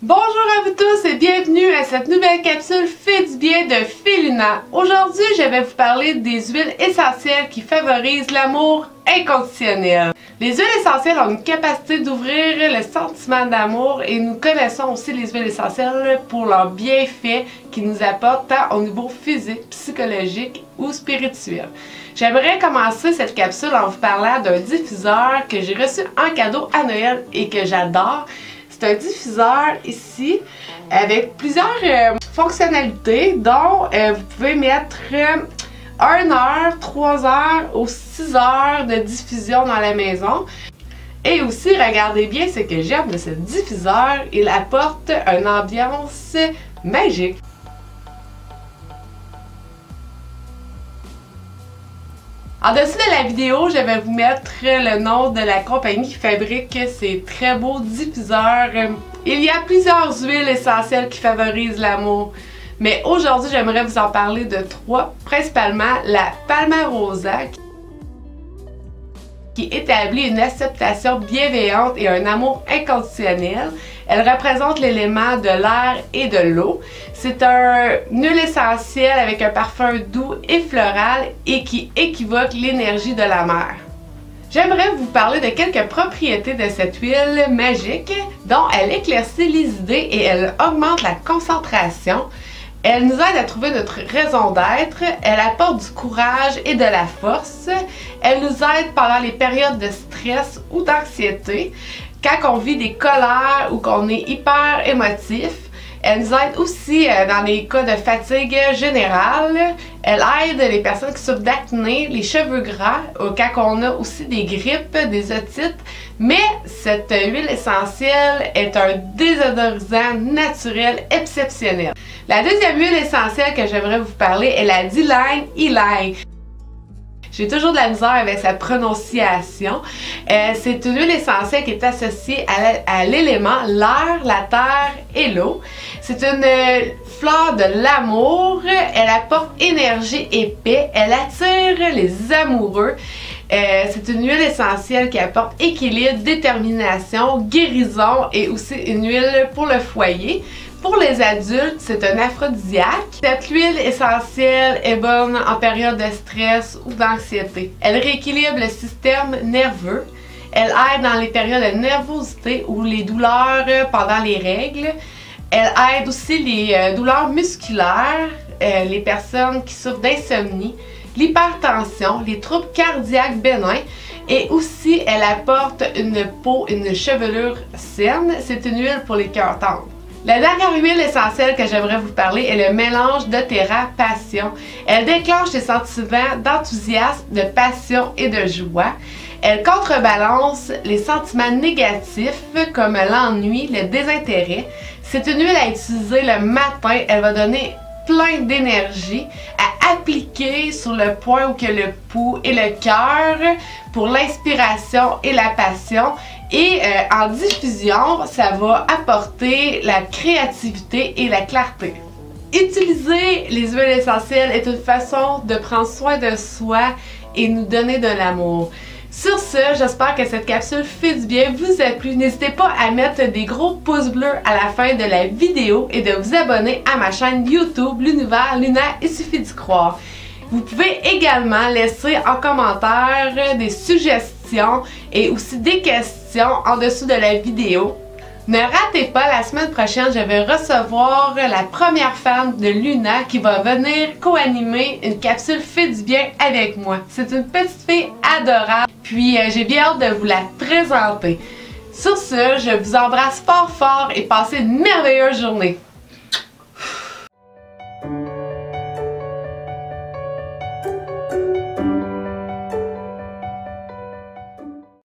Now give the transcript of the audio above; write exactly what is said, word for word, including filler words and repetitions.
Bonjour à vous tous et bienvenue à cette nouvelle capsule Fait du bien de Feluna. Aujourd'hui, je vais vous parler des huiles essentielles qui favorisent l'amour inconditionnel. Les huiles essentielles ont une capacité d'ouvrir le sentiment d'amour et nous connaissons aussi les huiles essentielles pour leurs bienfaits qui nous apportent tant au niveau physique, psychologique ou spirituel. J'aimerais commencer cette capsule en vous parlant d'un diffuseur que j'ai reçu en cadeau à Noël et que j'adore. C'est un diffuseur ici avec plusieurs euh, fonctionnalités dont euh, vous pouvez mettre euh, une heure, trois heures ou six heures de diffusion dans la maison. Et aussi, regardez bien ce que j'aime de ce diffuseur, il apporte une ambiance magique. En dessous de la vidéo, je vais vous mettre le nom de la compagnie qui fabrique ces très beaux diffuseurs. Il y a plusieurs huiles essentielles qui favorisent l'amour, mais aujourd'hui, j'aimerais vous en parler de trois, principalement la Palmarosa, qui établit une acceptation bienveillante et un amour inconditionnel. Elle représente l'élément de l'air et de l'eau. C'est un huile essentielle avec un parfum doux et floral et qui équivoque l'énergie de la mer. J'aimerais vous parler de quelques propriétés de cette huile magique dont elle éclaircit les idées et elle augmente la concentration. Elle nous aide à trouver notre raison d'être, elle apporte du courage et de la force, elle nous aide pendant les périodes de stress ou d'anxiété, quand on vit des colères ou qu'on est hyper émotif. Elle nous aide aussi dans les cas de fatigue générale. Elle aide les personnes qui souffrent d'acné, les cheveux gras, quand on a aussi des grippes, des otites. Mais cette huile essentielle est un désodorisant naturel exceptionnel. La deuxième huile essentielle que j'aimerais vous parler est la d'Ylang Ylang. J'ai toujours de la misère avec sa prononciation. Euh, c'est une huile essentielle qui est associée à l'élément l'air, la terre et l'eau. C'est une euh, fleur de l'amour. Elle apporte énergie et paix. Elle attire les amoureux. Euh, c'est une huile essentielle qui apporte équilibre, détermination, guérison et aussi une huile pour le foyer. Pour les adultes, c'est un aphrodisiaque. Cette huile essentielle est bonne en période de stress ou d'anxiété. Elle rééquilibre le système nerveux. Elle aide dans les périodes de nervosité ou les douleurs pendant les règles. Elle aide aussi les euh, douleurs musculaires, euh, les personnes qui souffrent d'insomnie, l'hypertension, les troubles cardiaques bénins. Et aussi, elle apporte une peau, une chevelure saine. C'est une huile pour les cœurs tendres. La dernière huile essentielle que j'aimerais vous parler est le mélange doTERRA Passion. Elle déclenche les sentiments d'enthousiasme, de passion et de joie. Elle contrebalance les sentiments négatifs comme l'ennui, le désintérêt. C'est une huile à utiliser le matin. Elle va donner plein d'énergie à appliquer sur le point où que le pouls et le cœur pour l'inspiration et la passion. Et euh, en diffusion, ça va apporter la créativité et la clarté. Utiliser les huiles essentielles est une façon de prendre soin de soi et nous donner de l'amour. Sur ce, j'espère que cette capsule fait du bien vous a plu. N'hésitez pas à mettre des gros pouces bleus à la fin de la vidéo et de vous abonner à ma chaîne YouTube L'Univers Luna, il suffit d'y croire. Vous pouvez également laisser en commentaire des suggestions et aussi des questions en dessous de la vidéo. Ne ratez pas, la semaine prochaine, je vais recevoir la première fan de Luna qui va venir co-animer une capsule Fait du bien avec moi. C'est une petite fille adorable, puis euh, j'ai bien hâte de vous la présenter. Sur ce, je vous embrasse fort fort et passez une merveilleuse journée.